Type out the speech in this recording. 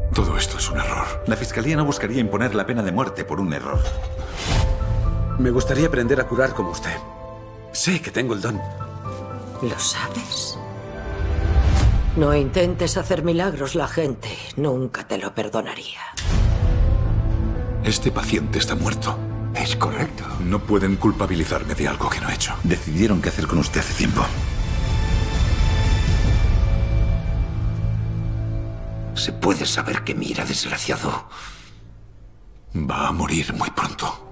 Todo esto es un error. La fiscalía no buscaría imponer la pena de muerte por un error. Me gustaría aprender a curar como usted. Sé que tengo el don. ¿Lo sabes? No intentes hacer milagros, la gente nunca te lo perdonaría. Este paciente está muerto. Es correcto. No pueden culpabilizarme de algo que no he hecho. Decidieron qué hacer con usted hace tiempo. ¿Se puede saber qué mira, desgraciado? Va a morir muy pronto.